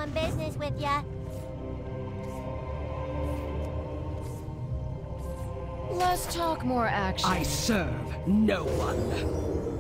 doing business with ya. Less talk, more action. I serve no one.